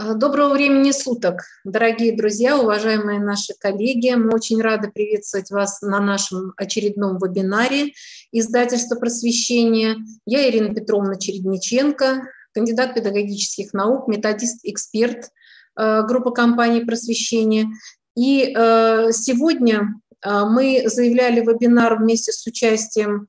Доброго времени суток, дорогие друзья, уважаемые наши коллеги. Мы очень рады приветствовать вас на нашем очередном вебинаре издательства «Просвещение». Я Ирина Петровна Чередниченко, кандидат педагогических наук, методист-эксперт группы компаний «Просвещение». И сегодня мы заявляли вебинар вместе с участием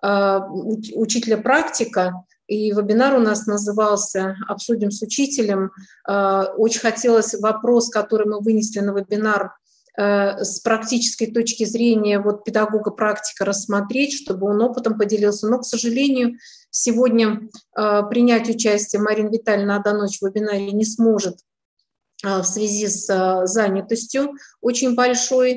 учителя-практика. И вебинар у нас назывался «Обсудим с учителем». Очень хотелось вопрос, который мы вынесли на вебинар, с практической точки зрения педагога-практика рассмотреть, чтобы он опытом поделился. Но, к сожалению, сегодня принять участие Марина Витальевна Адамович в вебинаре не сможет в связи с занятостью очень большой.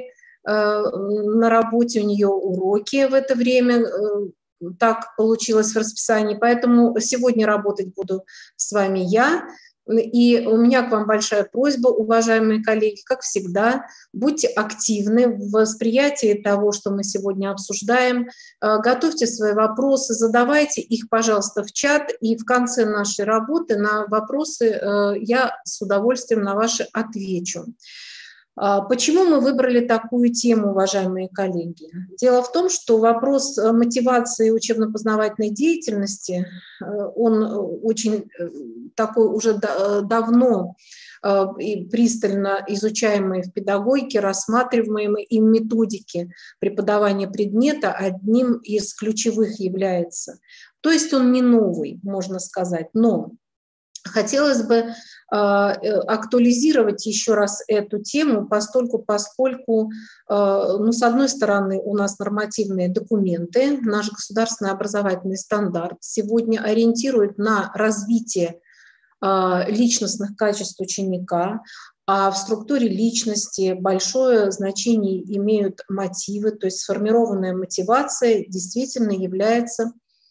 На работе у нее уроки в это время. Так получилось в расписании, поэтому сегодня работать буду с вами я. И у меня к вам большая просьба, уважаемые коллеги, как всегда, будьте активны в восприятии того, что мы сегодня обсуждаем. Готовьте свои вопросы, задавайте их, пожалуйста, в чат, и в конце нашей работы на вопросы я с удовольствием на ваши отвечу. Почему мы выбрали такую тему, уважаемые коллеги? Дело в том, что вопрос мотивации учебно-познавательной деятельности, он очень такой уже давно и пристально изучаемый в педагогике, рассматриваемый и в методике преподавания предмета одним из ключевых является. То есть он не новый, можно сказать, но хотелось бы актуализировать еще раз эту тему, поскольку, с одной стороны, у нас нормативные документы, наш государственный образовательный стандарт сегодня ориентирует на развитие личностных качеств ученика, а в структуре личности большое значение имеют мотивы, то есть сформированная мотивация действительно является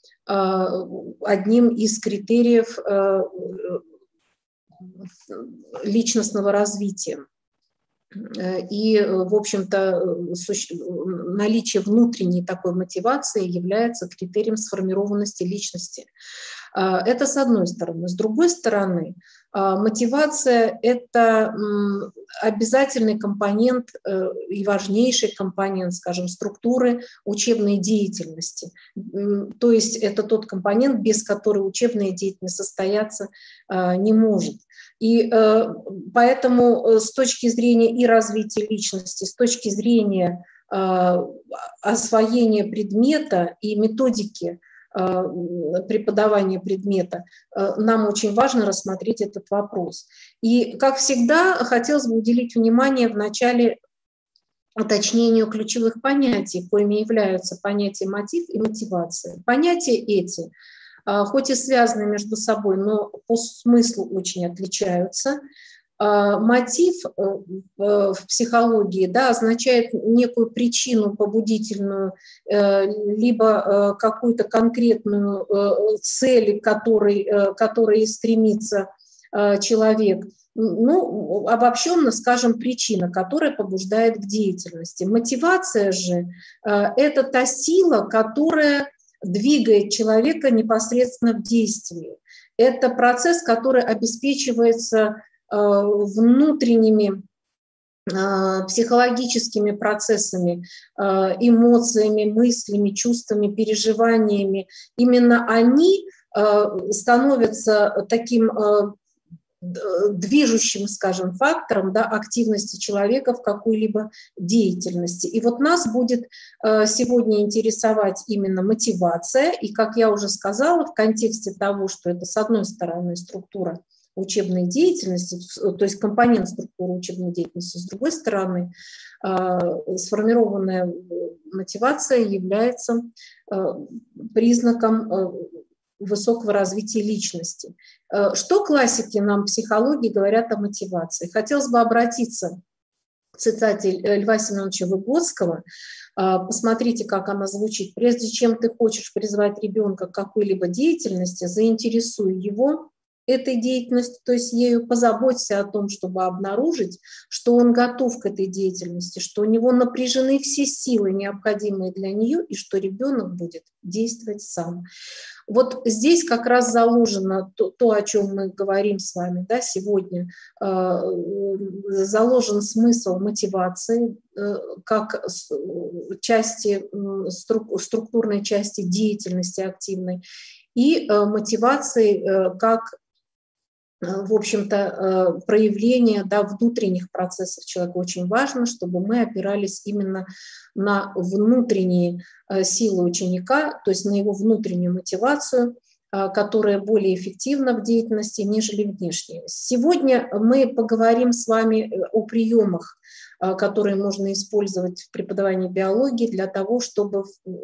одним из критериев личностного развития. И, в общем-то, наличие внутренней такой мотивации является критерием сформированности личности. Это с одной стороны. С другой стороны, мотивация – это обязательный компонент и важнейший компонент, скажем, структуры учебной деятельности. То есть это тот компонент, без которого учебная деятельность состояться не может. И поэтому с точки зрения и развития личности, с точки зрения освоения предмета и методики преподавания предмета, нам очень важно рассмотреть этот вопрос. И, как всегда, хотелось бы уделить внимание в начале уточнению ключевых понятий, коими являются понятия мотив и мотивация. Понятия эти, хоть и связаны между собой, но по смыслу очень отличаются. Мотив в психологии, да, означает некую причину побудительную, либо какую-то конкретную цель, к которой стремится человек. Обобщенно скажем, причина, которая побуждает к деятельности. Мотивация же – это та сила, которая двигает человека непосредственно в действии. Это процесс, который обеспечивается внутренними психологическими процессами, эмоциями, мыслями, чувствами, переживаниями. Именно они становятся таким движущим, скажем, фактором, да, активности человека в какой-либо деятельности. И вот нас будет сегодня интересовать именно мотивация. И, как я уже сказала, в контексте того, что это, с одной стороны, структура учебной деятельности, то есть компонент структуры учебной деятельности, с другой стороны, сформированная мотивация является признаком высокого развития личности. Что классики нам психологии говорят о мотивации? Хотелось бы обратиться к цитате Льва Семеновича Выгодского. Посмотрите, как она звучит. «Прежде чем ты хочешь призвать ребенка к какой-либо деятельности, заинтересуй его этой деятельности, то есть ею, позаботься о том, чтобы обнаружить, что он готов к этой деятельности, что у него напряжены все силы, необходимые для нее, и что ребенок будет действовать сам. Вот здесь как раз заложено то, о чем мы говорим с вами, да, сегодня, заложен смысл мотивации как части, структурной части деятельности активной, и мотивации как, в общем-то, проявление, да, внутренних процессов человека. Очень важно, чтобы мы опирались именно на внутренние силы ученика, то есть на его внутреннюю мотивацию, которая более эффективна в деятельности, нежели внешняя. Сегодня мы поговорим с вами о приемах, которые можно использовать в преподавании биологии для того, чтобы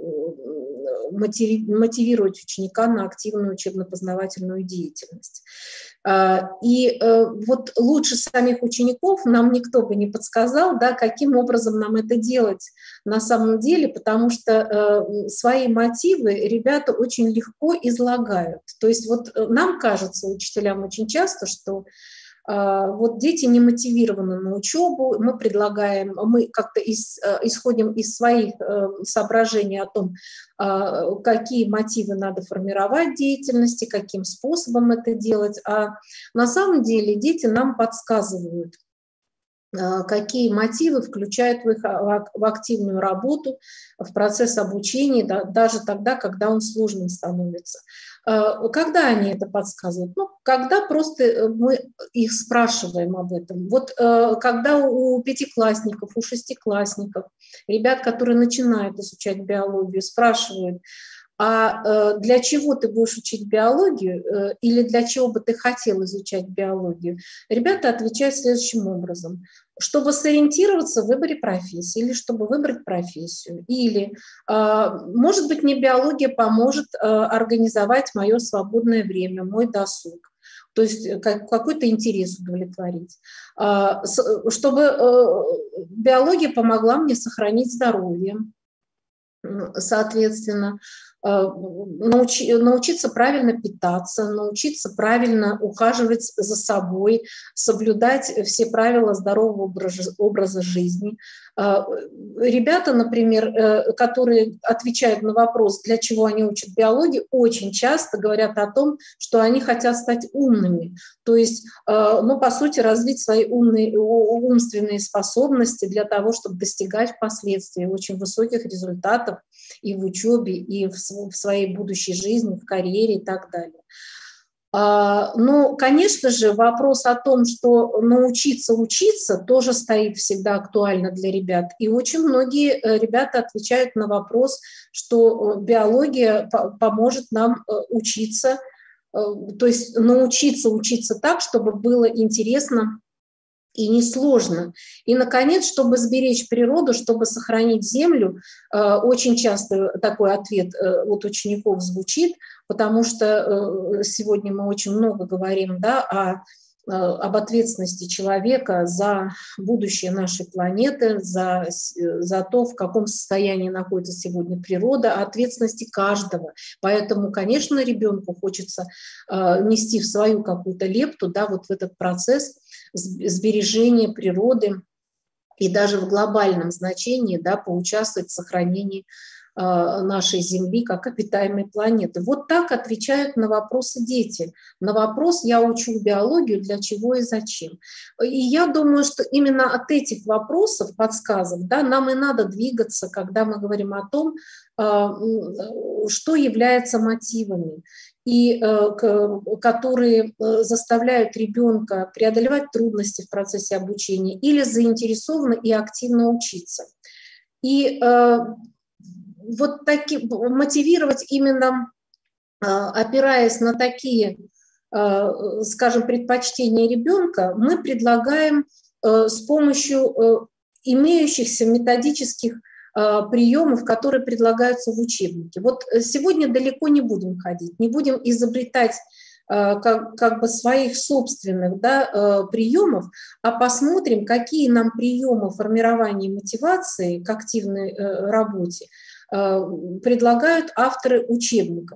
мотивировать ученика на активную учебно-познавательную деятельность. И вот лучше самих учеников нам никто бы не подсказал, да, каким образом нам это делать на самом деле, потому что свои мотивы ребята очень легко излагают. То есть вот нам кажется, учителям очень часто, что вот дети не мотивированы на учебу, мы предлагаем, мы как-то исходим из своих соображений о том, какие мотивы надо формировать в деятельности, каким способом это делать, а на самом деле дети нам подсказывают, какие мотивы включают в активную работу, в процесс обучения, да, даже тогда, когда он сложным становится. Когда они это подсказывают? Ну, когда просто мы их спрашиваем об этом. Вот когда у пятиклассников, у шестиклассников, ребят, которые начинают изучать биологию, спрашивают, а для чего ты будешь учить биологию или для чего бы ты хотел изучать биологию, ребята отвечают следующим образом. Чтобы сориентироваться в выборе профессии или чтобы выбрать профессию. Или, может быть, мне биология поможет организовать мое свободное время, мой досуг. То есть какой-то интерес удовлетворить. Чтобы биология помогла мне сохранить здоровье, соответственно, научиться правильно питаться, научиться правильно ухаживать за собой, соблюдать все правила здорового образа жизни. Ребята, например, которые отвечают на вопрос, для чего они учат биологию, очень часто говорят о том, что они хотят стать умными. То есть, ну, по сути, развить свои умственные способности для того, чтобы достигать впоследствии очень высоких результатов и в учебе, и в своей будущей жизни, в карьере и так далее. Ну, конечно же, вопрос о том, что научиться учиться, тоже стоит всегда актуально для ребят. И очень многие ребята отвечают на вопрос, что биология поможет нам учиться, то есть научиться учиться так, чтобы было интересно и несложно. И, наконец, чтобы сберечь природу, чтобы сохранить Землю, очень часто такой ответ от учеников звучит, потому что сегодня мы очень много говорим, да, об ответственности человека за будущее нашей планеты, за то, в каком состоянии находится сегодня природа, ответственности каждого. Поэтому, конечно, ребенку хочется нести в свою какую-то лепту, да, вот в этот процесс сбережения природы и даже в глобальном значении, да, поучаствовать в сохранении нашей Земли как обитаемой планеты. Вот так отвечают на вопросы дети. На вопрос «я учу биологию, для чего и зачем?». И я думаю, что именно от этих вопросов, подсказок, да, нам и надо двигаться, когда мы говорим о том, что является мотивами, и которые заставляют ребенка преодолевать трудности в процессе обучения или заинтересованно и активно учиться. И вот мотивировать именно, опираясь на такие, скажем, предпочтения ребенка, мы предлагаем с помощью имеющихся методических приемов, которые предлагаются в учебнике. Вот сегодня далеко не будем ходить, не будем изобретать как бы своих собственных, да, приемов, а посмотрим, какие нам приемы формирования мотивации к активной работе предлагают авторы учебников.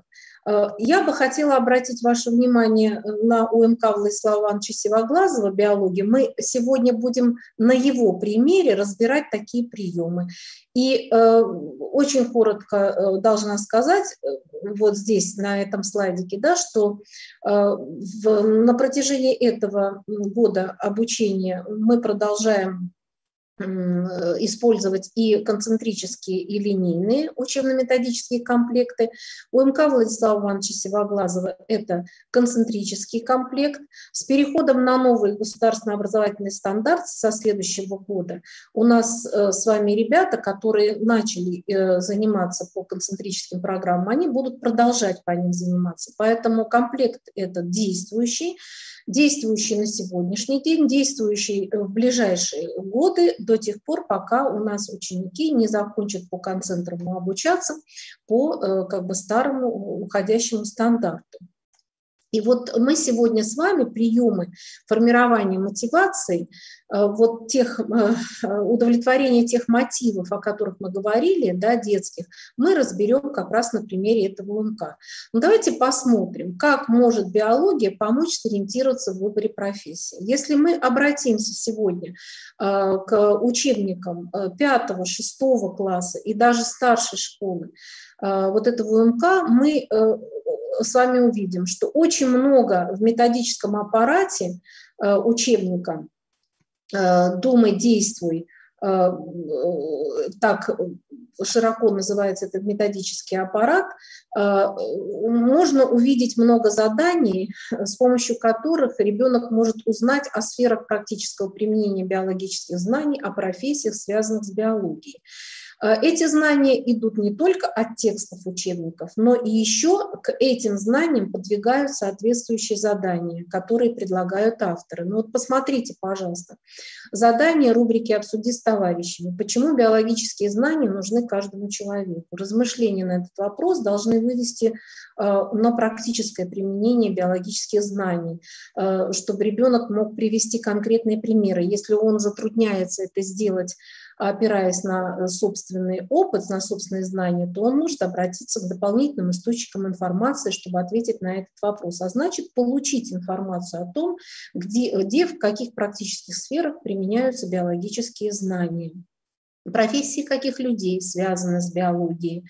Я бы хотела обратить ваше внимание на УМК Владислава Ивановича Сивоглазова «Биология». Мы сегодня будем на его примере разбирать такие приемы. И очень коротко должна сказать, вот здесь, на этом слайдике, да, что на протяжении этого года обучения мы продолжаем использовать и концентрические, и линейные учебно-методические комплекты. УМК Владислава Ивановича Сивоглазова – это концентрический комплект. С переходом на новый государственный образовательный стандарт со следующего года у нас с вами ребята, которые начали заниматься по концентрическим программам, они будут продолжать по ним заниматься. Поэтому комплект этот действующий на сегодняшний день, действующий в ближайшие годы, до тех пор, пока у нас ученики не закончат по концентрому обучаться по как бы старому уходящему стандарту. И вот мы сегодня с вами приемы формирования мотивации, вот тех, удовлетворения тех мотивов, о которых мы говорили, да, детских, мы разберем как раз на примере этого УМК. Ну, давайте посмотрим, как может биология помочь сориентироваться в выборе профессии. Если мы обратимся сегодня к учебникам 5-6 класса и даже старшей школы вот этого УМК, мы с вами увидим, что очень много в методическом аппарате учебника «Думай, действуй», так широко называется этот методический аппарат, можно увидеть много заданий, с помощью которых ребенок может узнать о сферах практического применения биологических знаний, о профессиях, связанных с биологией. Эти знания идут не только от текстов учебников, но и еще к этим знаниям подвигают соответствующие задания, которые предлагают авторы. Ну вот посмотрите, пожалуйста, задание рубрики «Обсуди с товарищами». Почему биологические знания нужны каждому человеку? Размышления на этот вопрос должны вывести на практическое применение биологических знаний, чтобы ребенок мог привести конкретные примеры. Если он затрудняется это сделать, опираясь на собственный опыт, на собственные знания, то он может обратиться к дополнительным источникам информации, чтобы ответить на этот вопрос. А значит, получить информацию о том, где в каких практических сферах применяются биологические знания. Профессии каких людей связаны с биологией.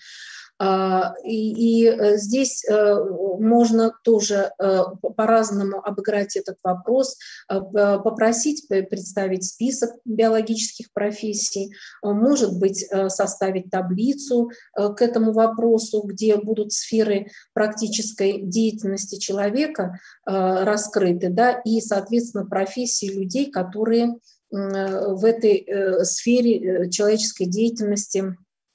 И здесь можно тоже по-разному обыграть этот вопрос, попросить представить список биологических профессий, может быть, составить таблицу к этому вопросу, где будут сферы практической деятельности человека раскрыты, да, и, соответственно, профессии людей, которые в этой сфере человеческой деятельности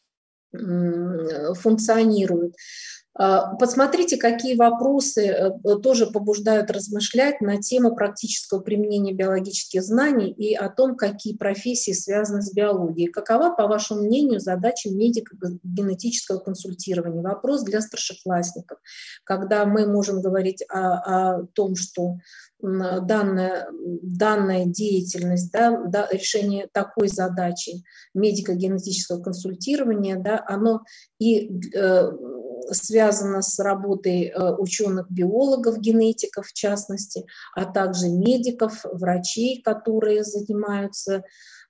функционируют. Посмотрите, какие вопросы тоже побуждают размышлять на тему практического применения биологических знаний и о том, какие профессии связаны с биологией. Какова, по вашему мнению, задача медико-генетического консультирования? Вопрос для старшеклассников, когда мы можем говорить о том, что данная деятельность, да, решение такой задачи медико-генетического консультирования, да, оно и связано с работой ученых-биологов, генетиков в частности, а также медиков, врачей, которые занимаются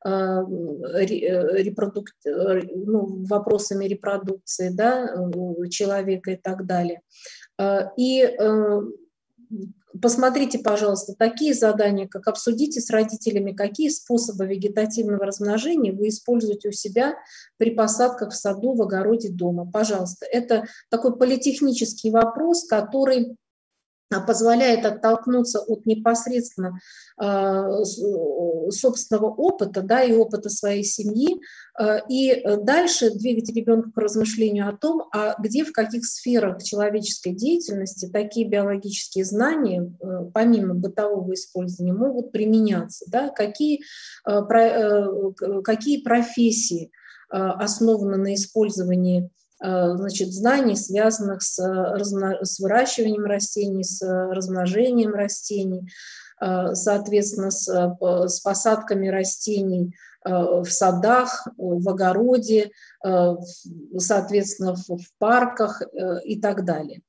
вопросами репродукции, да, человека и так далее. И посмотрите, пожалуйста, такие задания, как обсудите с родителями, какие способы вегетативного размножения вы используете у себя при посадках в саду, в огороде, дома. Пожалуйста, это такой политехнический вопрос, который позволяет оттолкнуться от непосредственно собственного опыта, да, и опыта своей семьи, и дальше двигать ребенка к размышлению о том, где, в каких сферах человеческой деятельности такие биологические знания, помимо бытового использования, могут применяться, да, какие профессии основаны на использовании, значит, знаний, связанных с выращиванием растений, с размножением растений, соответственно, с посадками растений в садах, в огороде, соответственно, в парках и так далее.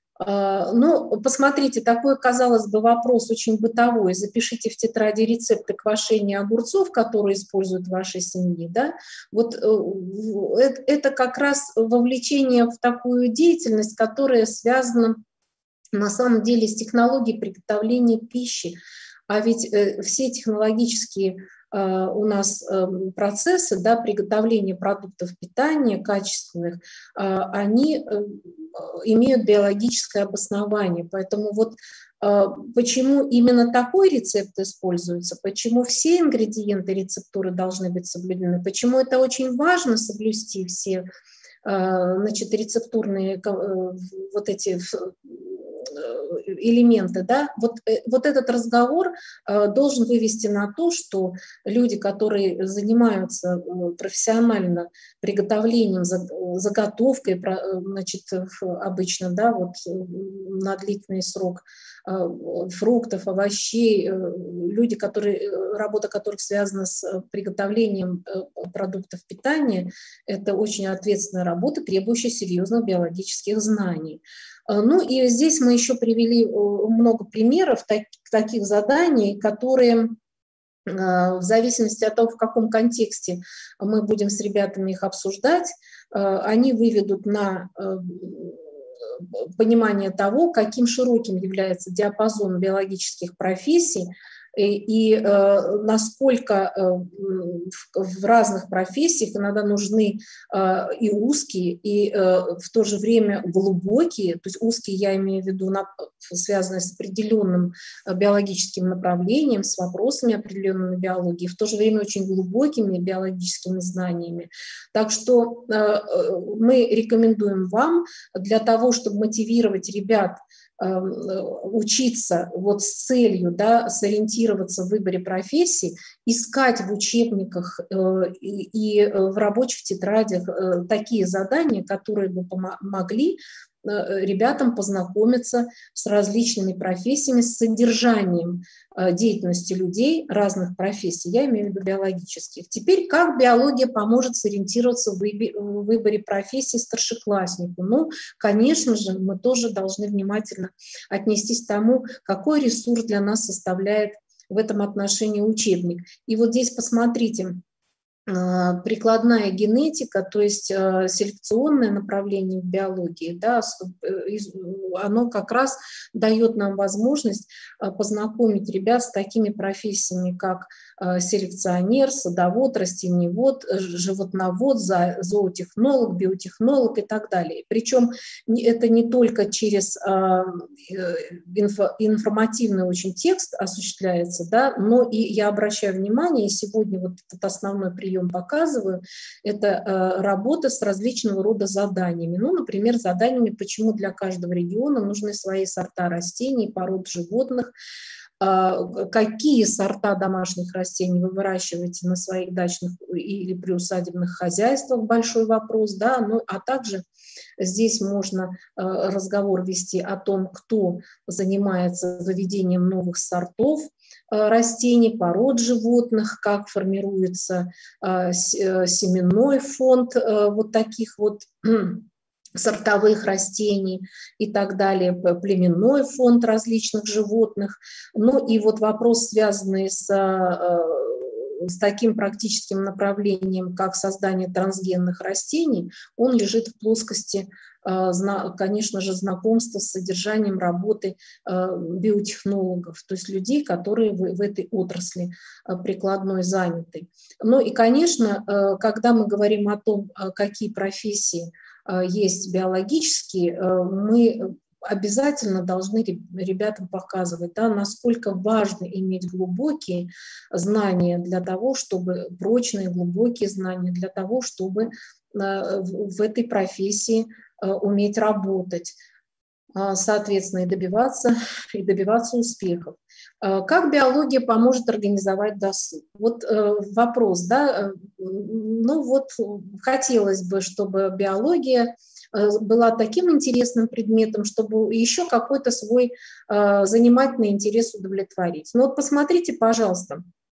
Ну, посмотрите, такой, казалось бы, вопрос очень бытовой. Запишите в тетради рецепты квашения огурцов, которые используют в вашей семье. Да? Вот это как раз вовлечение в такую деятельность, которая связана на самом деле с технологией приготовления пищи. А ведь все технологические у нас процессы, да, приготовления продуктов питания качественных, они имеют биологическое обоснование. Поэтому вот почему именно такой рецепт используется, почему все ингредиенты рецептуры должны быть соблюдены, почему это очень важно соблюсти все, значит, рецептурные вот эти элементы, да, вот этот разговор должен вывести на то, что люди, которые занимаются профессионально приготовлением, заготовкой, значит, обычно, да, вот на длительный срок фруктов, овощей, люди, работа которых связана с приготовлением продуктов питания, это очень ответственная работа, требующая серьезных биологических знаний. Ну и здесь мы еще привели много примеров таких заданий, которые в зависимости от того, в каком контексте мы будем с ребятами их обсуждать, они выведут на понимание того, каким широким является диапазон биологических профессий, и насколько в разных профессиях иногда нужны и узкие, и в то же время глубокие, то есть узкие я имею в виду связанные с определенным биологическим направлением, с вопросами определенной биологии, в то же время очень глубокими биологическими знаниями. Так что мы рекомендуем вам для того, чтобы мотивировать ребят учиться вот с целью, да, сориентироваться в выборе профессий, искать в учебниках и в рабочих тетрадях такие задания, которые бы помогли ребятам познакомиться с различными профессиями, с содержанием деятельности людей разных профессий, я имею в виду биологических. Теперь, как биология поможет сориентироваться в выборе профессии старшекласснику? Ну, конечно же, мы тоже должны внимательно отнестись к тому, какой ресурс для нас составляет в этом отношении учебник. И вот здесь посмотрите, прикладная генетика, то есть селекционное направление в биологии, да, оно как раз дает нам возможность познакомить ребят с такими профессиями, как селекционер, садовод, растениевод, животновод, зоотехнолог, биотехнолог и так далее. Причем это не только через информативный очень текст осуществляется, да, но и я обращаю внимание, и сегодня вот этот основной прием показываю, это работа с различного рода заданиями. Ну, например, заданиями, почему для каждого региона нужны свои сорта растений, пород животных, какие сорта домашних растений вы выращиваете на своих дачных или приусадебных хозяйствах, большой вопрос, да, ну, а также здесь можно разговор вести о том, кто занимается выведением новых сортов растений, пород животных, как формируется семенной фонд вот таких вот сортовых растений и так далее, племенной фонд различных животных. Ну и вот вопрос, связанный с таким практическим направлением, как создание трансгенных растений, он лежит в плоскости, конечно же, знакомства с содержанием работы биотехнологов, то есть людей, которые в этой отрасли прикладной заняты. Ну и, конечно, когда мы говорим о том, какие профессии есть биологические, мы обязательно должны ребятам показывать, да, насколько важно иметь глубокие знания для того, чтобы прочные глубокие знания для того, чтобы в этой профессии уметь работать, соответственно, и добиваться успехов. Как биология поможет организовать досуг? Вот вопрос, да, ну вот хотелось бы, чтобы биология была таким интересным предметом, чтобы еще какой-то свой занимательный интерес удовлетворить. Ну вот посмотрите, пожалуйста,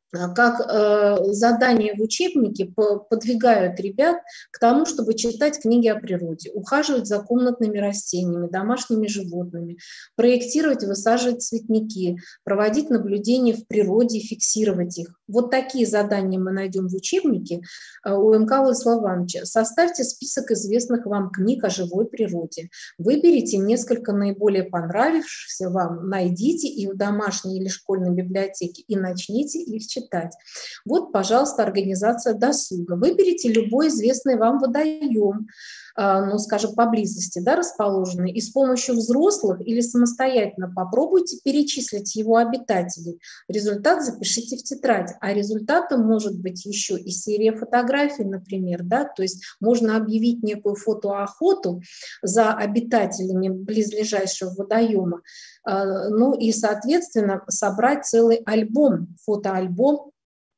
как задания в учебнике подвигают ребят к тому, чтобы читать книги о природе, ухаживать за комнатными растениями, домашними животными, проектировать и высаживать цветники, проводить наблюдения в природе и фиксировать их. Вот такие задания мы найдем в учебнике у МК Владислава Ивановича. Составьте список известных вам книг о живой природе. Выберите несколько наиболее понравившихся вам, найдите их в домашней или школьной библиотеке и начните их читать. Вот, пожалуйста, организация досуга. Выберите любой известный вам водоем, ну, скажем, поблизости, да, расположенный, и с помощью взрослых или самостоятельно попробуйте перечислить его обитателей. Результат запишите в тетрадь, а результатом может быть еще и серия фотографий, например, да, то есть можно объявить некую фотоохоту за обитателями близлежащего водоема, ну и, соответственно, собрать целый альбом, фотоальбом,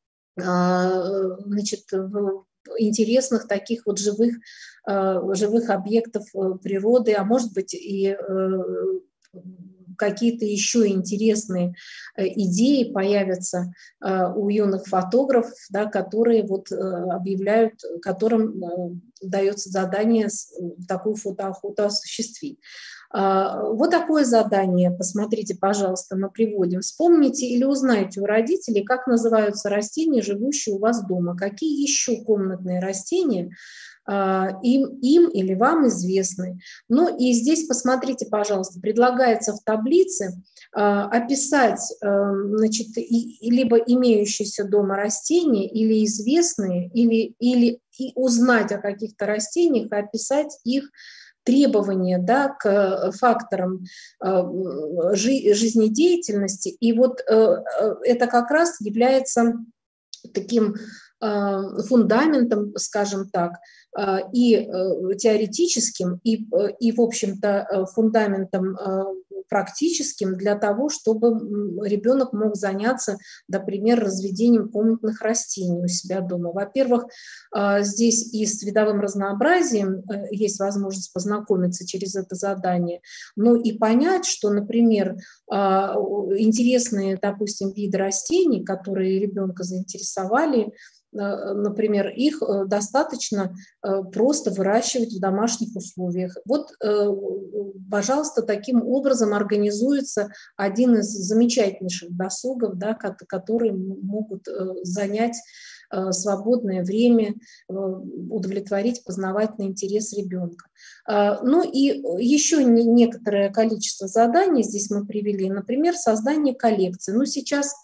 значит, интересных таких вот живых объектов природы, а может быть и какие-то еще интересные идеи появятся у юных фотографов, да, которые вот объявляют, которым дается задание такую фотоохоту осуществить. Вот такое задание, посмотрите, пожалуйста, мы приводим. Вспомните или узнайте у родителей, как называются растения, живущие у вас дома, какие еще комнатные растения им или вам известны. Ну и здесь, посмотрите, пожалуйста, предлагается в таблице описать, значит, либо имеющиеся дома растения, или известные, или узнать о каких-то растениях, и описать их требования, да, к факторам жизнедеятельности. И вот это как раз является таким фундаментом, скажем так, и теоретическим, и в общем-то, фундаментом практическим для того, чтобы ребенок мог заняться, например, разведением комнатных растений у себя дома. Во-первых, здесь и с видовым разнообразием есть возможность познакомиться через это задание, но и понять, что, например, интересные, допустим, виды растений, которые ребенка заинтересовали, например, их достаточно просто выращивать в домашних условиях. Вот, пожалуйста, таким образом организуется один из замечательнейших досугов, да, которые могут занять свободное время, удовлетворить познавательный интерес ребенка. Ну и еще некоторое количество заданий здесь мы привели, например, создание коллекции. Ну, сейчас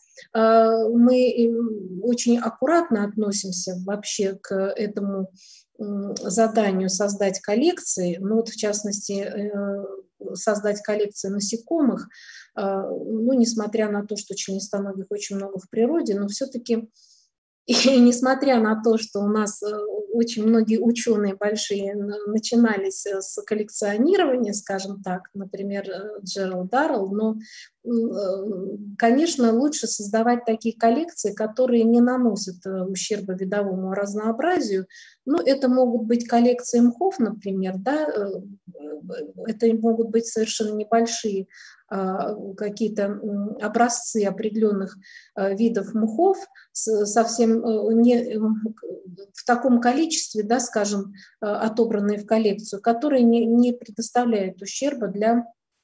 мы очень аккуратно относимся вообще к этому заданию создать коллекции, ну вот в частности создать коллекции насекомых, ну, несмотря на то, что членистоногих очень много в природе, но все-таки и несмотря на то, что у нас очень многие ученые большие начинались с коллекционирования, скажем так, например, Джеральд Даррелл, но, конечно, лучше создавать такие коллекции, которые не наносят ущерба видовому разнообразию. Ну, это могут быть коллекции мхов, например, да, это могут быть совершенно небольшие какие-то образцы определенных видов мхов, совсем не в таком количестве, да, скажем, отобранные в коллекцию, которые не предоставляют ущерба для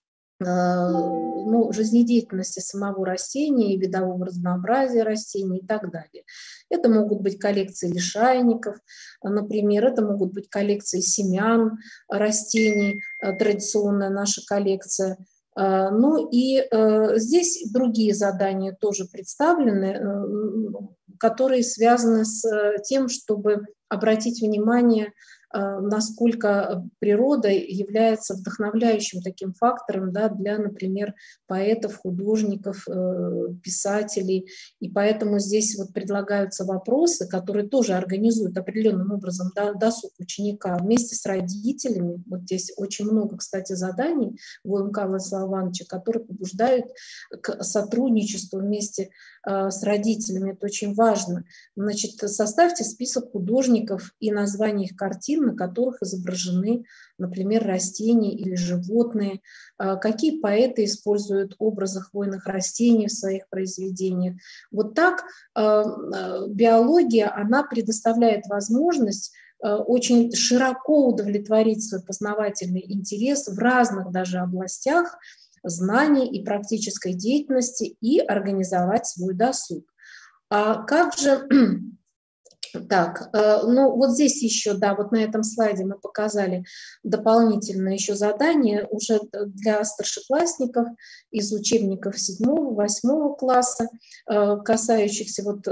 ну, жизнедеятельности самого растения, видового разнообразия растений и так далее. Это могут быть коллекции лишайников, например, это могут быть коллекции семян растений, традиционная наша коллекция. Ну и здесь другие задания тоже представлены, которые связаны с тем, чтобы обратить внимание, насколько природа является вдохновляющим таким фактором, да, для, например, поэтов, художников, писателей. И поэтому здесь вот предлагаются вопросы, которые тоже организуют определенным образом досуг ученика вместе с родителями. Вот здесь очень много, кстати, заданий в УМК Владислава Ивановича, которые побуждают к сотрудничеству вместе с родителями. Это очень важно. Значит, составьте список художников и названия их картин, на которых изображены, например, растения или животные, какие поэты используют образы хвойных растений в своих произведениях. Вот так биология, она предоставляет возможность очень широко удовлетворить свой познавательный интерес в разных даже областях знаний и практической деятельности и организовать свой досуг. А как же... Так, ну вот здесь еще, да, вот на этом слайде мы показали дополнительное еще задание уже для старшеклассников из учебников 7-8 класса, касающихся вот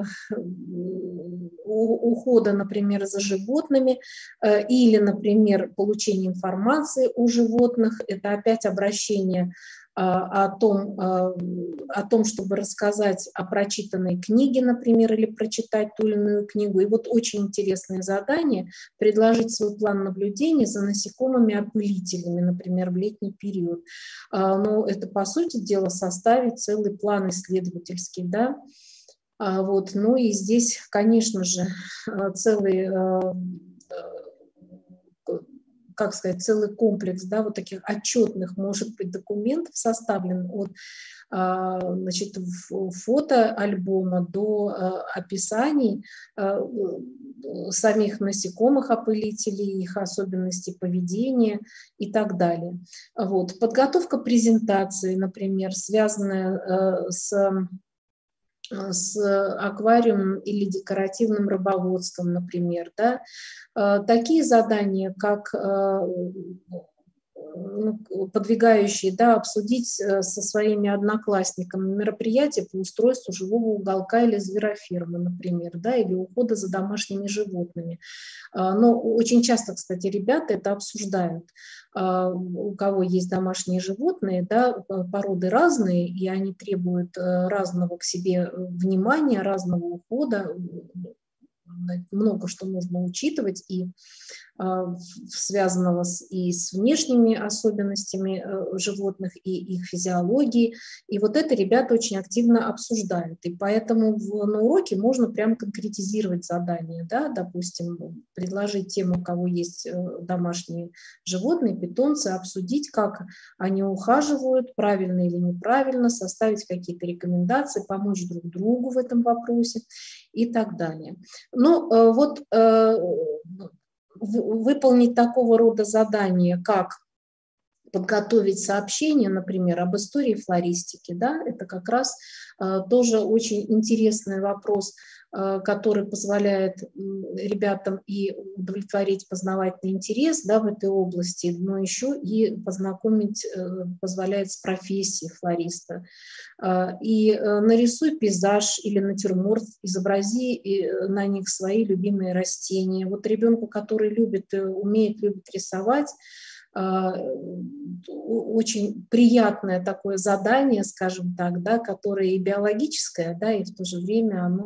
ухода, например, за животными или, например, получения информации о животных. Это опять обращение о том, чтобы рассказать о прочитанной книге, например, или прочитать ту или иную книгу. И вот очень интересное задание – предложить свой план наблюдения за насекомыми-опылителями, например, в летний период. Но это, по сути дела, составить целый план исследовательский, да. Вот. Ну и здесь, конечно же, целый... как сказать, целый комплекс, да, вот таких отчетных, может быть, документов составлен от, значит, фотоальбома до описаний самих насекомых-опылителей, их особенностей поведения и так далее. Вот. Подготовка презентации, например, связанная с аквариумом или декоративным рыбоводством, например, да. Такие задания, как подвигающие, да, обсудить со своими одноклассниками мероприятия по устройству живого уголка или зверофермы, например, да, или ухода за домашними животными. Но очень часто, кстати, ребята это обсуждают. У кого есть домашние животные, да, породы разные, и они требуют разного к себе внимания, разного ухода, много что нужно учитывать, и связанного и с внешними особенностями животных, и их физиологией. И вот это ребята очень активно обсуждают. И поэтому на уроке можно прямо конкретизировать задания, да, допустим, предложить тем, у кого есть домашние животные, питомцы, обсудить, как они ухаживают, правильно или неправильно, составить какие-то рекомендации, помочь друг другу в этом вопросе и так далее. Ну, вот выполнить такого рода задания, как подготовить сообщение, например, об истории флористики, да, это как раз тоже очень интересный вопрос, который позволяет ребятам и удовлетворить познавательный интерес, да, в этой области, но еще и познакомить позволяет с профессией флориста. И нарисуй пейзаж или натюрморт, изобрази на них свои любимые растения. Вот ребенку, который любит рисовать, очень приятное такое задание, скажем так, да, которое и биологическое, да, и в то же время оно,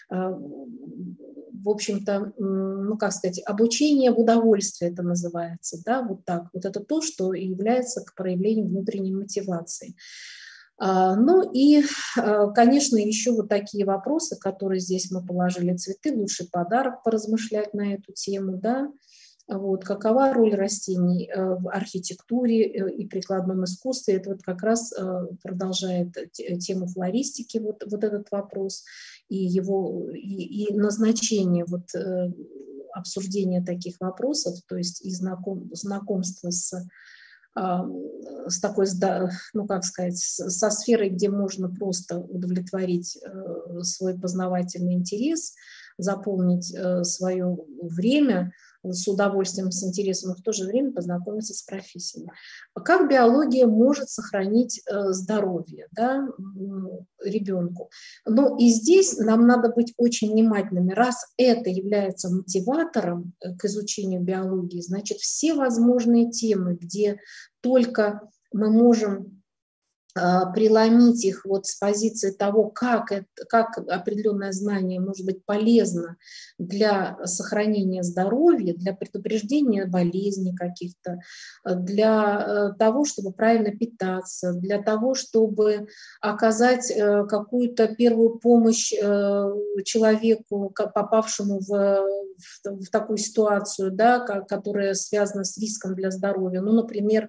в общем-то, ну, как сказать, обучение в удовольствие это называется, да, вот так. Вот это то, что является к проявлению внутренней мотивации. Ну и, конечно, еще вот такие вопросы, которые здесь мы положили: цветы, лучший подарок, поразмышлять на эту тему, да. Вот, какова роль растений в архитектуре и прикладном искусстве? Это вот как раз продолжает тему флористики, вот этот вопрос, и назначение вот, обсуждения таких вопросов, то есть и знакомство с такой, ну, как сказать, со сферой, где можно просто удовлетворить свой познавательный интерес, заполнить свое время с удовольствием, с интересом, но в то же время познакомиться с профессиями. Как биология может сохранить здоровье, да, ребенку? Ну и здесь нам надо быть очень внимательными. Раз это является мотиватором к изучению биологии, значит, все возможные темы, где только мы можем преломить их вот с позиции того, как определенное знание может быть полезно для сохранения здоровья, для предупреждения болезней каких-то, для того, чтобы правильно питаться, для того, чтобы оказать какую-то первую помощь человеку, попавшему в такую ситуацию, да, которая связана с риском для здоровья. Ну, например,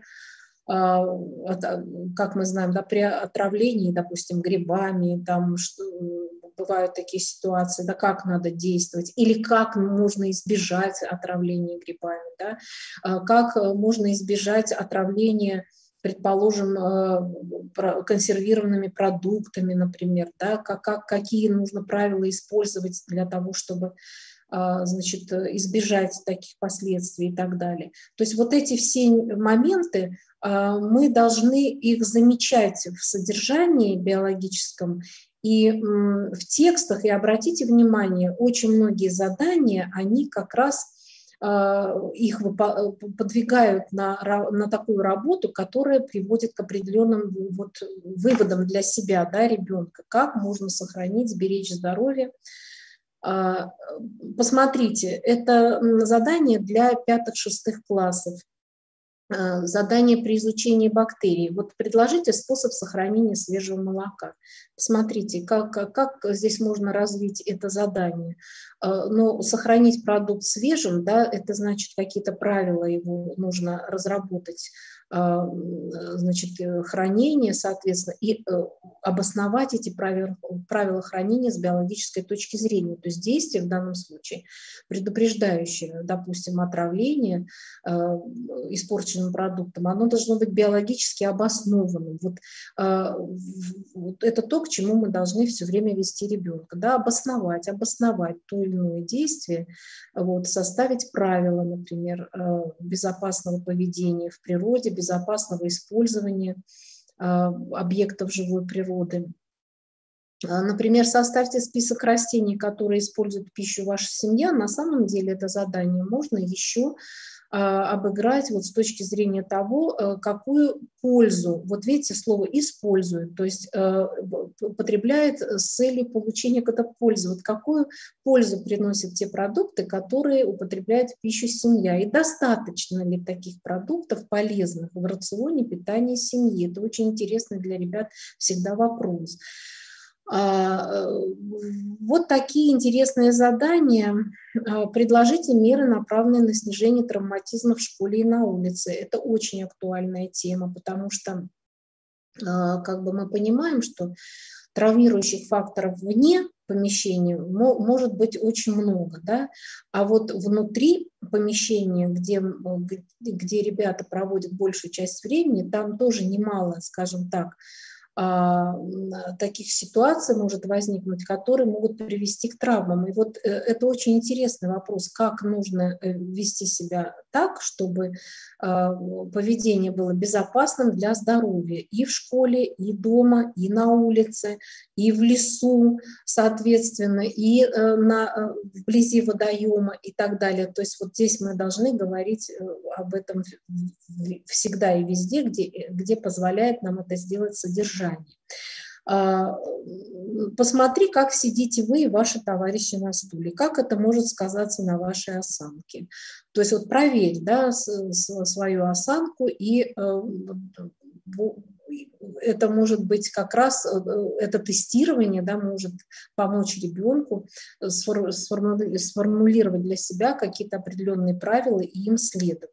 как мы знаем, да, при отравлении, допустим, грибами, там бывают такие ситуации, да, как надо действовать, или как можно избежать отравления грибами, да, как можно избежать отравления, предположим, консервированными продуктами, например, да, какие нужно правила использовать для того, чтобы значит, избежать таких последствий и так далее. То есть вот эти все моменты, мы должны их замечать в содержании биологическом и в текстах. И обратите внимание, очень многие задания, они как раз их подвигают на такую работу, которая приводит к определенным вот выводам для себя, да, ребенка, как можно сохранить, сберечь здоровье. Посмотрите, это задание для 5-6 классов. Задание при изучении бактерий. Вот предложите способ сохранения свежего молока. Посмотрите, как здесь можно развить это задание. Но сохранить продукт свежим, да, это значит, какие-то правила его нужно разработать, значит, хранения, соответственно, и обосновать эти правила хранения с биологической точки зрения. То есть действие в данном случае предупреждающее, допустим, отравление испорченным продуктом, оно должно быть биологически обоснованным. Вот это то, к чему мы должны все время вести ребенка. Да, обосновать то или иное действие, вот, составить правила, например, безопасного поведения в природе, безопасного использования объектов живой природы. Например, составьте список растений, которые используют в пищу ваша семья. На самом деле это задание можно еще обыграть вот с точки зрения того, какую пользу, вот видите, слово «использует», то есть употребляет с целью получения какой-то пользы. Вот какую пользу приносят те продукты, которые употребляет в пищу семья, и достаточно ли таких продуктов полезных в рационе питания семьи. Это очень интересный для ребят всегда вопрос. Вот такие интересные задания. Предложите меры, направленные на снижение травматизма в школе и на улице. Это очень актуальная тема, потому что как бы мы понимаем, что травмирующих факторов вне помещения может быть очень много, да? А вот внутри помещения, где ребята проводят большую часть времени, там тоже немало, скажем так, таких ситуаций может возникнуть, которые могут привести к травмам. И вот это очень интересный вопрос, как нужно вести себя так, чтобы поведение было безопасным для здоровья и в школе, и дома, и на улице, и в лесу, соответственно, и вблизи водоема и так далее. То есть вот здесь мы должны говорить об этом всегда и везде, где позволяет нам это сделать содержание. Посмотри, как сидите вы и ваши товарищи на стуле, как это может сказаться на вашей осанке. То есть вот проверь, да, свою осанку, и это может быть как раз, это тестирование, да, может помочь ребенку сформулировать для себя какие-то определенные правила и им следовать.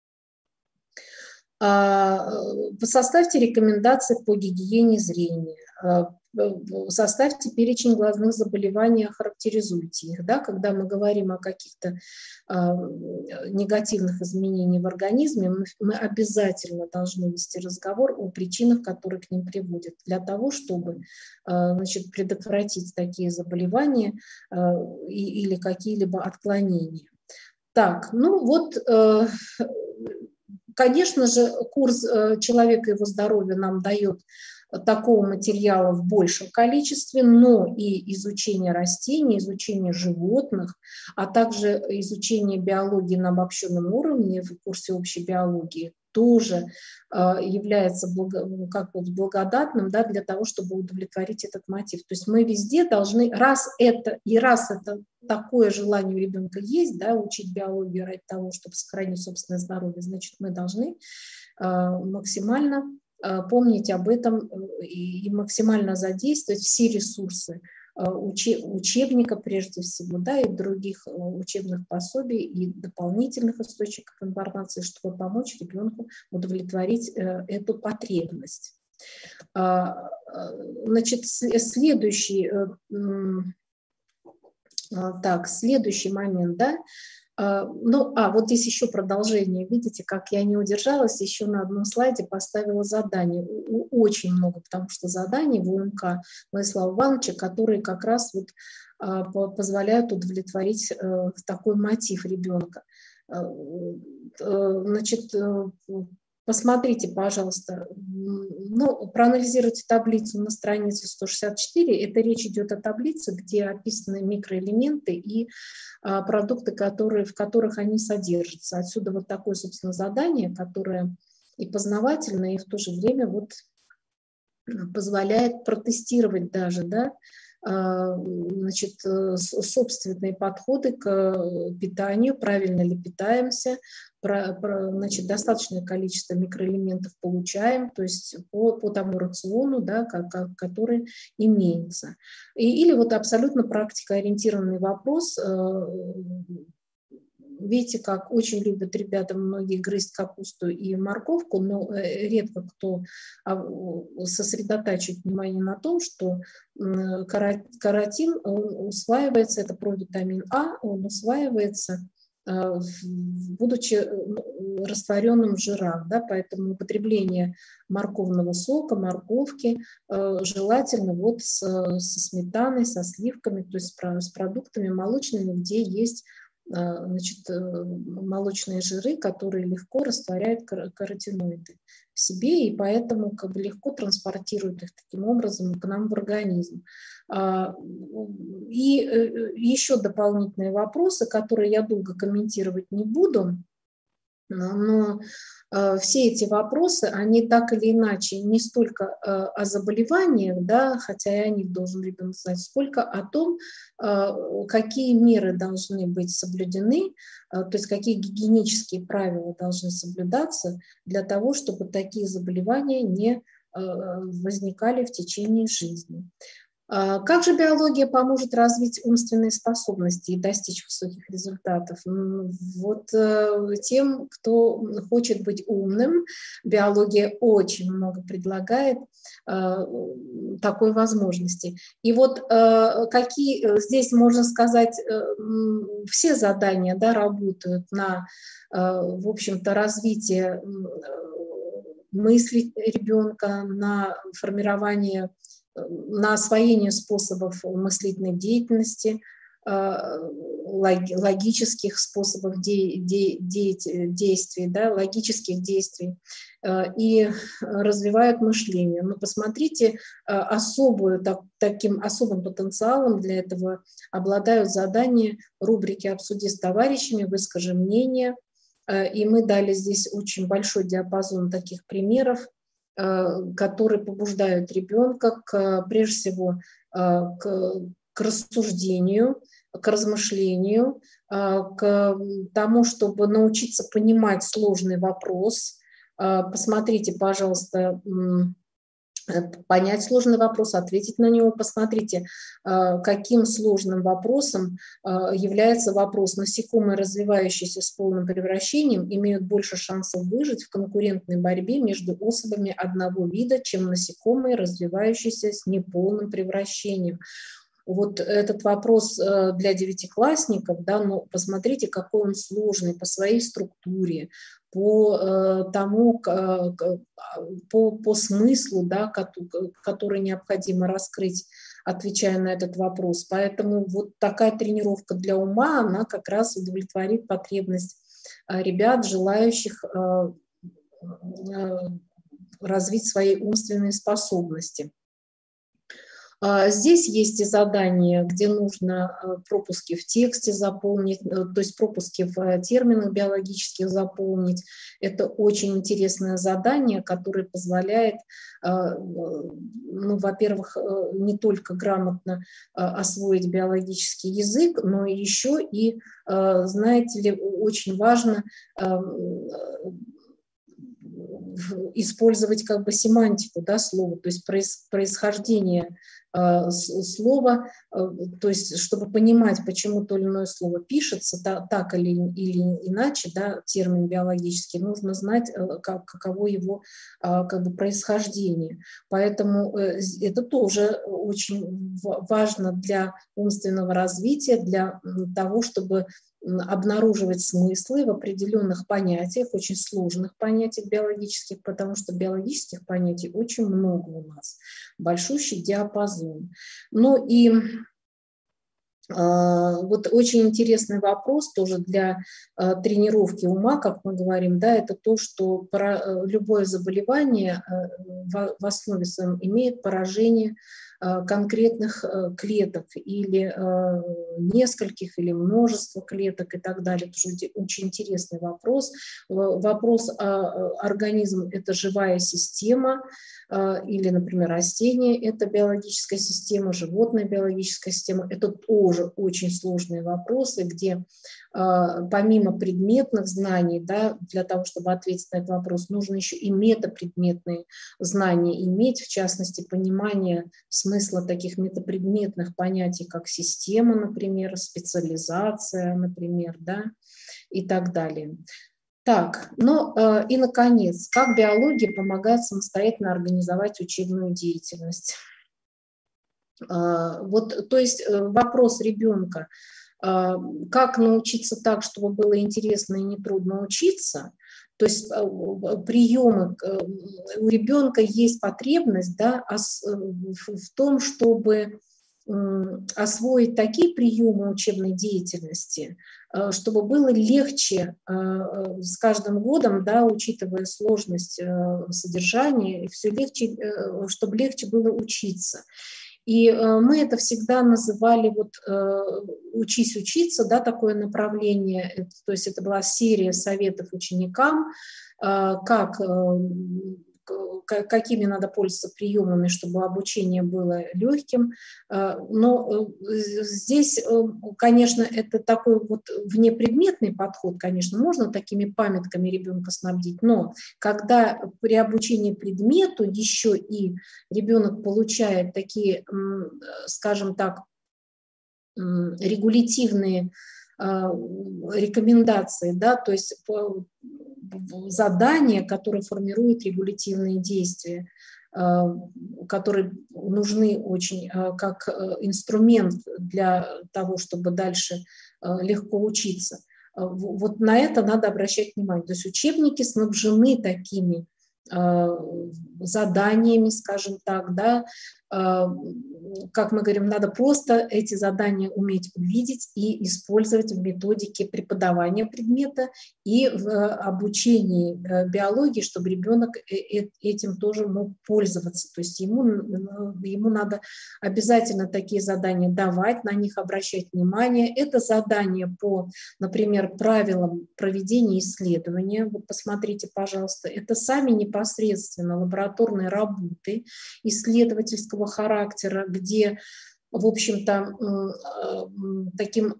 Составьте рекомендации по гигиене зрения, составьте перечень глазных заболеваний, характеризуйте их. Да? Когда мы говорим о каких-то негативных изменениях в организме, мы обязательно должны вести разговор о причинах, которые к ним приводят, для того, чтобы, значит, предотвратить такие заболевания или какие-либо отклонения. Так, ну вот... Конечно же, курс «Человек и его здоровье» нам дает такого материала в большем количестве, но и изучение растений, изучение животных, а также изучение биологии на обобщенном уровне в курсе общей биологии тоже является благодатным, да, для того, чтобы удовлетворить этот мотив. То есть мы везде должны, раз это такое желание у ребенка есть, да, учить биологию ради того, чтобы сохранить собственное здоровье, значит, мы должны максимально помнить об этом и максимально задействовать все ресурсы учебника прежде всего, да, и других учебных пособий и дополнительных источников информации, чтобы помочь ребенку удовлетворить эту потребность. Значит, следующий момент, да. Вот здесь еще продолжение. Видите, как я не удержалась, еще на одном слайде поставила задание. Очень много, потому что заданий в УМК Владислава Ивановича, которые как раз вот позволяют удовлетворить такой мотив ребенка. Значит, посмотрите, пожалуйста, проанализируйте таблицу на странице 164. Это речь идет о таблице, где описаны микроэлементы и продукты, в которых они содержатся. Отсюда вот такое, собственно, задание, которое и познавательное, и в то же время вот позволяет протестировать даже, да, значит, собственные подходы к питанию, правильно ли питаемся, значит, достаточное количество микроэлементов получаем, то есть по тому рациону, да, который имеется. Или вот абсолютно практикоориентированный вопрос. Видите, как очень любят ребята многие грызть капусту и морковку, но редко кто сосредотачивает внимание на том, что каротин усваивается, это провитамин А, он усваивается, будучи растворенным в жирах, да, поэтому употребление морковного сока, морковки желательно вот со сметаной, со сливками, то есть с продуктами молочными, где есть, значит, молочные жиры, которые легко растворяют каротиноиды в себе, и поэтому как бы легко транспортируют их таким образом к нам в организм. И еще дополнительные вопросы, которые я долго комментировать не буду, но все эти вопросы, они так или иначе не столько о заболеваниях, да, хотя и о них должен ребенок знать, сколько о том, какие меры должны быть соблюдены, то есть какие гигиенические правила должны соблюдаться для того, чтобы такие заболевания не возникали в течение жизни. Как же биология поможет развить умственные способности и достичь высоких результатов? Вот тем, кто хочет быть умным, биология очень много предлагает такой возможности. И вот какие здесь, можно сказать, все задания, да, работают на, в общем-то, развитие мысли ребенка, на формирование, на освоение способов мыслительной деятельности, логических способов действий, да, логических действий, и развивают мышление. Но посмотрите, таким особым потенциалом для этого обладают задания рубрики «Обсуди с товарищами», «Выскажи мнение». И мы дали здесь очень большой диапазон таких примеров, которые побуждают ребенка прежде всего к рассуждению, к размышлению, к тому, чтобы научиться понимать сложный вопрос. Посмотрите, пожалуйста, понять сложный вопрос, ответить на него. Посмотрите, каким сложным вопросом является вопрос: насекомые, развивающиеся с полным превращением, имеют больше шансов выжить в конкурентной борьбе между особями одного вида, чем насекомые, развивающиеся с неполным превращением. Вот этот вопрос для девятиклассников, да, но посмотрите, какой он сложный по своей структуре, по тому, по смыслу, да, который необходимо раскрыть, отвечая на этот вопрос. Поэтому вот такая тренировка для ума, она как раз удовлетворит потребность ребят, желающих развить свои умственные способности. Здесь есть и задания, где нужно пропуски в тексте заполнить, то есть пропуски в терминах биологических заполнить. Это очень интересное задание, которое позволяет, ну, во-первых, не только грамотно освоить биологический язык, но еще и, знаете ли, очень важно использовать как бы семантику, да, слова, то есть происхождение слова, то есть чтобы понимать, почему то или иное слово пишется так или иначе, да, термин биологический, нужно знать, каково его как бы происхождение. Поэтому это тоже очень важно для умственного развития, для того, чтобы обнаруживать смыслы в определенных понятиях, очень сложных понятиях биологических, потому что биологических понятий очень много у нас, большущий диапазон. Ну и вот очень интересный вопрос тоже для тренировки ума, как мы говорим, да, это то, что любое заболевание в основе своем имеет поражение конкретных клеток или нескольких, или множество клеток и так далее. Это очень интересный вопрос. Вопрос, организм – это живая система, или, например, растение – это биологическая система, животное – биологическая система. Это тоже очень сложные вопросы, где помимо предметных знаний, да, для того, чтобы ответить на этот вопрос, нужно еще и метапредметные знания иметь, в частности, понимание смысла таких метапредметных понятий, как система, например, специализация, например, да, и так далее. Так, ну и, наконец, как биология помогает самостоятельно организовать учебную деятельность? Вот, то есть вопрос ребенка, как научиться так, чтобы было интересно и нетрудно учиться, то есть приемы, у ребенка есть потребность, да, в том, чтобы освоить такие приемы учебной деятельности, чтобы было легче с каждым годом, да, учитывая сложность содержания, все легче, чтобы легче было учиться. И мы это всегда называли вот «Учись учиться», да, такое направление, то есть это была серия советов ученикам, какими надо пользоваться приемами, чтобы обучение было легким. Но здесь, конечно, это такой вот внепредметный подход, конечно, можно такими памятками ребенка снабдить, но когда при обучении предмету еще и ребенок получает такие, скажем так, регулятивные рекомендации, да, то есть задания, которые формируют регулятивные действия, которые нужны очень как инструмент для того, чтобы дальше легко учиться. Вот на это надо обращать внимание. То есть учебники снабжены такими заданиями, скажем так, да, как мы говорим, надо просто эти задания уметь увидеть и использовать в методике преподавания предмета и в обучении биологии, чтобы ребенок этим тоже мог пользоваться. То есть ему надо обязательно такие задания давать, на них обращать внимание. Это задание по, например, правилам проведения исследования. Вот посмотрите, пожалуйста, это сами непосредственно лабораторные работы исследовательского характера, где, в общем-то, таким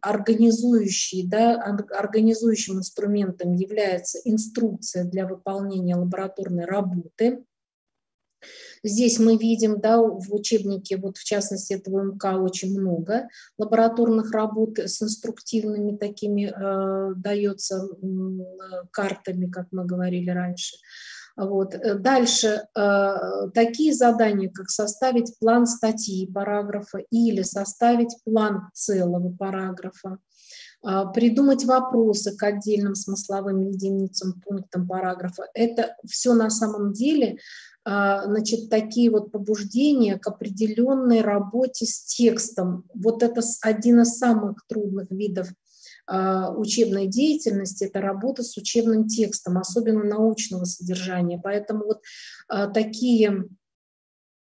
организующим инструментом является инструкция для выполнения лабораторной работы. Здесь мы видим, да, в учебнике, вот в частности этого МК, очень много лабораторных работ с инструктивными такими дается картами, как мы говорили раньше. Вот. Дальше такие задания, как составить план статьи параграфа или составить план целого параграфа, придумать вопросы к отдельным смысловым единицам, пунктам параграфа. Это все на самом деле, значит, такие вот побуждения к определенной работе с текстом. Вот это один из самых трудных видов учебной деятельности, это работа с учебным текстом, особенно научного содержания. Поэтому вот такие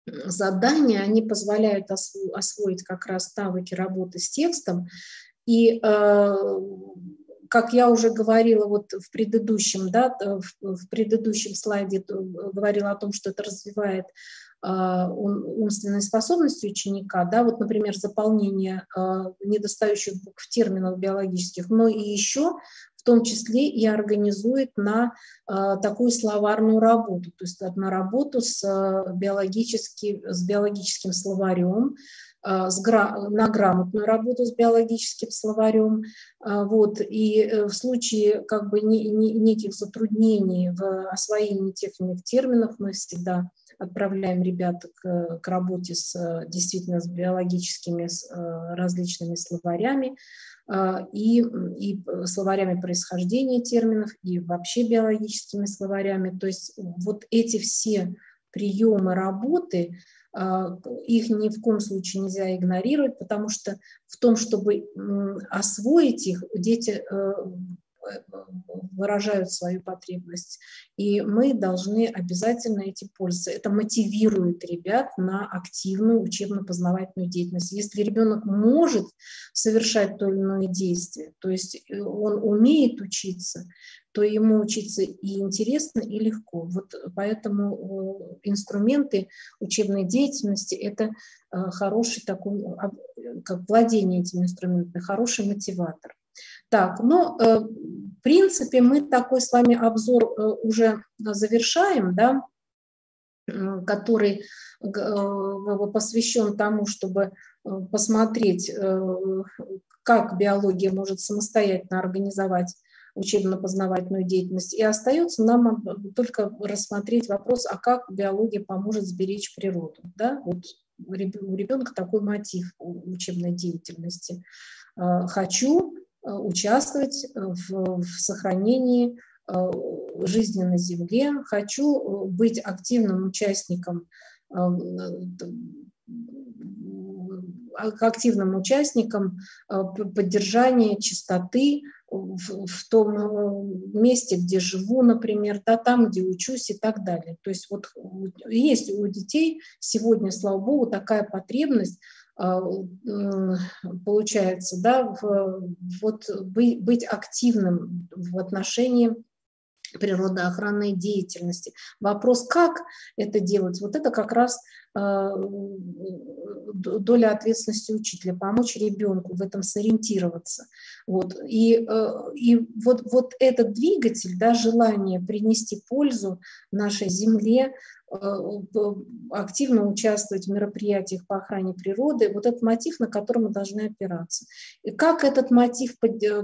задания, они позволяют освоить как раз навыки работы с текстом. И, как я уже говорила вот в предыдущем, да, в предыдущем слайде говорила о том, что это развивает умственные способности ученика, да, вот, например, заполнение недостающих букв терминов биологических, но и еще в том числе и организует на такую словарную работу, то есть на работу с биологическим словарем, на грамотную работу с биологическим словарем. Вот. И в случае как бы неких затруднений в освоении тех или иных терминов мы всегда отправляем ребят к работе действительно с биологическими различными словарями и словарями происхождения терминов, и вообще биологическими словарями. То есть вот эти все приемы работы, их ни в коем случае нельзя игнорировать, потому что в том, чтобы освоить их, дети выражают свою потребность. И мы должны обязательно этим пользоваться. Это мотивирует ребят на активную учебно-познавательную деятельность. Если ребенок может совершать то или иное действие, то есть он умеет учиться, то ему учиться и интересно, и легко. Вот поэтому инструменты учебной деятельности – это хороший такой, как владение этими инструментами, хороший мотиватор. Так, ну, в принципе, мы такой с вами обзор уже завершаем, да, который посвящен тому, чтобы посмотреть, как биология может самостоятельно организовать учебно-познавательную деятельность. И остается нам только рассмотреть вопрос, а как биология поможет сберечь природу. Да? Вот у ребенка такой мотив учебной деятельности. Хочу участвовать в сохранении жизни на Земле, хочу быть активным участником поддержания чистоты в том месте, где живу, например, да, там, где учусь и так далее. То есть вот есть у детей сегодня, слава богу, такая потребность, получается, да, вот быть активным в отношении природоохранной деятельности. Вопрос, как это делать, вот это как раз доля ответственности учителя, помочь ребенку в этом сориентироваться. Вот. И вот этот двигатель, да, желание принести пользу нашей земле, активно участвовать в мероприятиях по охране природы, вот этот мотив, на который мы должны опираться. И как этот мотив,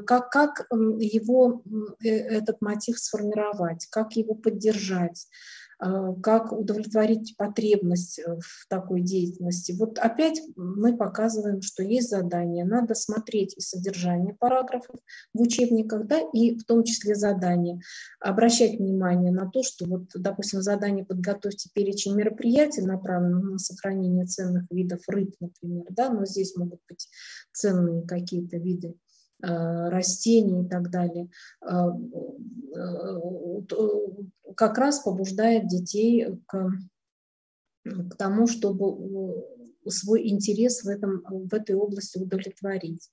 этот мотив сформировать, как его поддержать, как удовлетворить потребность в такой деятельности. Вот опять мы показываем, что есть задание. Надо смотреть и содержание параграфов в учебниках, да, и в том числе задания. Обращать внимание на то, что, вот, допустим, задание «Подготовьте перечень мероприятий, направленных на сохранение ценных видов рыб», например, да, но здесь могут быть ценные какие-то виды растений и так далее, как раз побуждает детей к тому, чтобы свой интерес в этой области удовлетворить.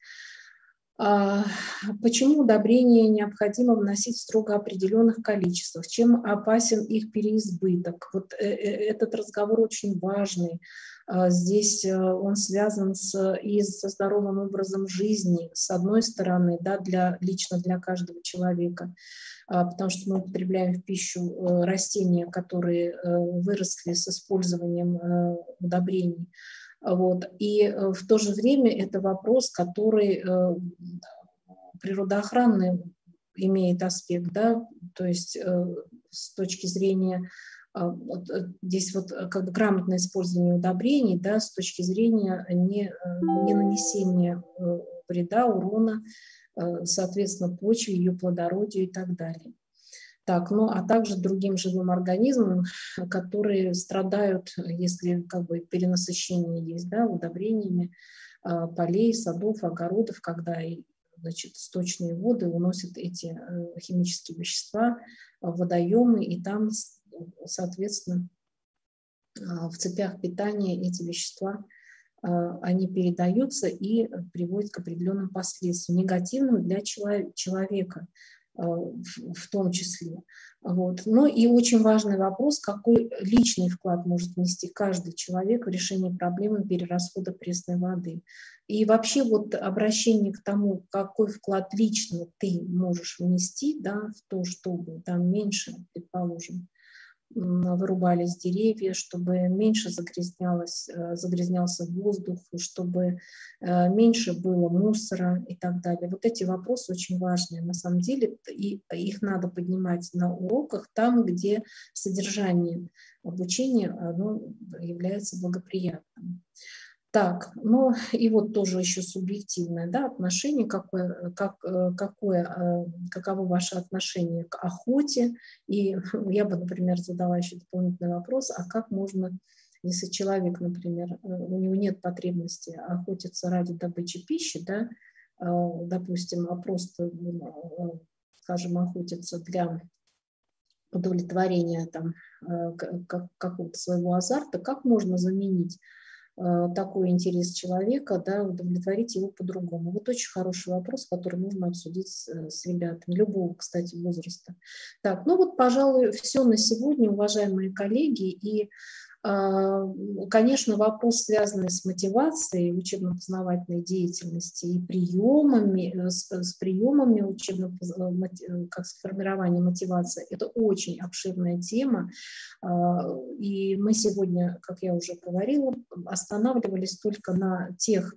Почему удобрения необходимо вносить в строго определенных количествах? Чем опасен их переизбыток? Вот этот разговор очень важный. Здесь он связан и со здоровым образом жизни, с одной стороны, да, лично для каждого человека, потому что мы употребляем в пищу растения, которые выросли с использованием удобрений. Вот. И в то же время это вопрос, который природоохранный имеет аспект, да, то есть с точки зрения здесь вот как бы грамотное использование удобрений, да, с точки зрения не нанесения вреда, урона, соответственно, почве, ее плодородию и так далее. Так, ну а также другим живым организмам, которые страдают, если как бы перенасыщение есть, да, удобрениями полей, садов, огородов, когда, значит, сточные воды уносят эти химические вещества в водоемы, и там, соответственно, в цепях питания эти вещества, они передаются и приводят к определенным последствиям, негативным для человека в том числе. Вот. Ну и очень важный вопрос, какой личный вклад может внести каждый человек в решение проблемы перерасхода пресной воды. И вообще вот обращение к тому, какой вклад лично ты можешь внести, да, в то, чтобы там меньше, предположим, вырубались деревья, чтобы меньше загрязнялся воздух, чтобы меньше было мусора и так далее. Вот эти вопросы очень важные на самом деле, и их надо поднимать на уроках там, где содержание обучения оно является благоприятным. Так, ну и вот тоже еще субъективное, да, отношение, каково ваше отношение к охоте. И я бы, например, задала еще дополнительный вопрос, а как можно, если человек, например, у него нет потребности охотиться ради добычи пищи, да, допустим, а просто, скажем, охотиться для удовлетворения там какого-то своего азарта, как можно заменить такой интерес человека, да, удовлетворить его по-другому? Вот очень хороший вопрос, который можно обсудить с ребятами, любого, кстати, возраста. Так, ну вот, пожалуй, все на сегодня, уважаемые коллеги. И, конечно, вопрос, связанный с мотивацией учебно-познавательной деятельности и приемами, с приемами как формирования мотивации, это очень обширная тема. И мы сегодня, как я уже говорила, останавливались только на тех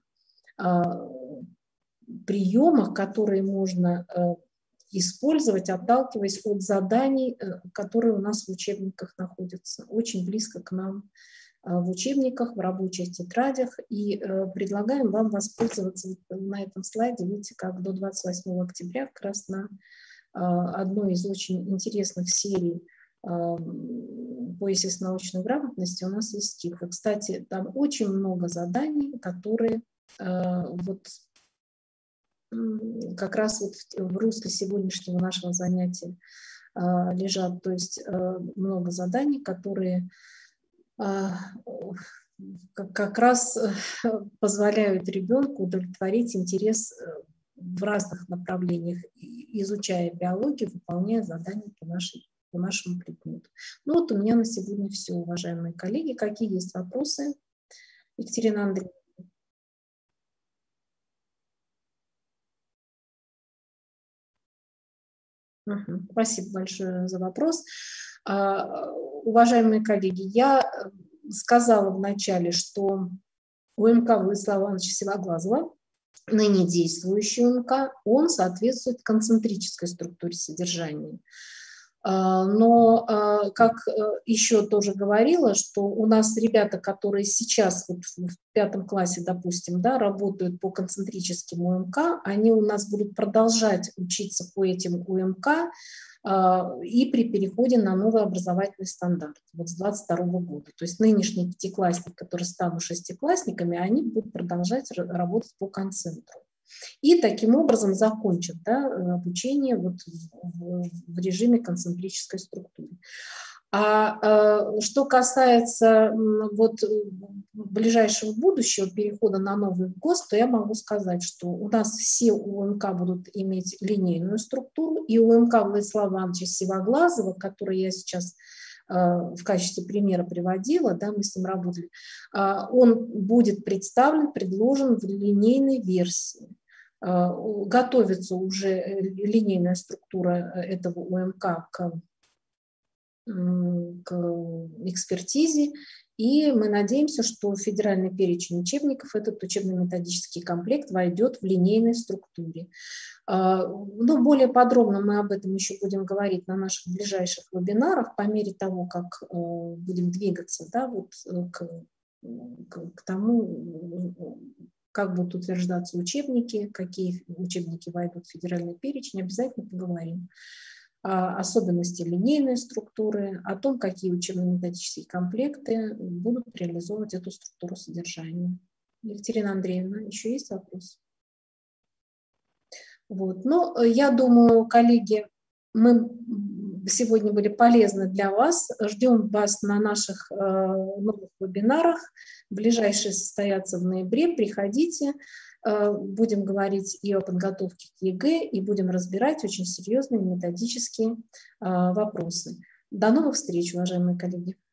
приемах, которые можно использовать, отталкиваясь от заданий, которые у нас в учебниках находятся, очень близко к нам в учебниках, в рабочих тетрадях. И предлагаем вам воспользоваться на этом слайде, видите, как до 28 октября как раз на одной из очень интересных серий по естественной научной грамотности у нас есть скидка. Кстати, там очень много заданий, которые вот как раз вот в русле сегодняшнего нашего занятия лежат. То есть много заданий, которые как раз позволяют ребенку удовлетворить интерес в разных направлениях, изучая биологию, выполняя задания по нашему предмету. Ну вот у меня на сегодня все, уважаемые коллеги. Какие есть вопросы? Екатерина Андреевна. Спасибо большое за вопрос. Уважаемые коллеги, я сказала в начале, что УМК Владислава Ивановича Сивоглазова, ныне действующий УМК, он соответствует концентрической структуре содержания. Но, как еще тоже говорила, что у нас ребята, которые сейчас вот в 5 классе, допустим, да, работают по концентрическим УМК, они у нас будут продолжать учиться по этим УМК и при переходе на новый образовательный стандарт вот с 2022 года. То есть нынешние пятиклассники, которые станут шестиклассниками, они будут продолжать работать по концентру. И таким образом закончат, да, обучение вот в режиме концентрической структуры. Что касается вот ближайшего будущего перехода на новый ГОС, то я могу сказать, что у нас все УМК будут иметь линейную структуру, и УМК Владислава Ивановича Сивоглазова, который я сейчас в качестве примера приводила, да, мы с ним работали, он будет представлен, предложен в линейной версии. Готовится уже линейная структура этого УМК к экспертизе, и мы надеемся, что в федеральный перечень учебников этот учебно-методический комплект войдет в линейной структуре. Но более подробно мы об этом еще будем говорить на наших ближайших вебинарах по мере того, как будем двигаться, да, вот к тому, как будут утверждаться учебники, какие учебники войдут в федеральный перечень, обязательно поговорим. Особенности линейной структуры, о том, какие учебно-методические комплекты будут реализовывать эту структуру содержания. Екатерина Андреевна, еще есть вопрос? Вот. Но я думаю, коллеги, мы сегодня были полезны для вас. Ждем вас на наших новых вебинарах. Ближайшие состоятся в ноябре. Приходите. Будем говорить и о подготовке к ЕГЭ, и будем разбирать очень серьезные методические вопросы. До новых встреч, уважаемые коллеги.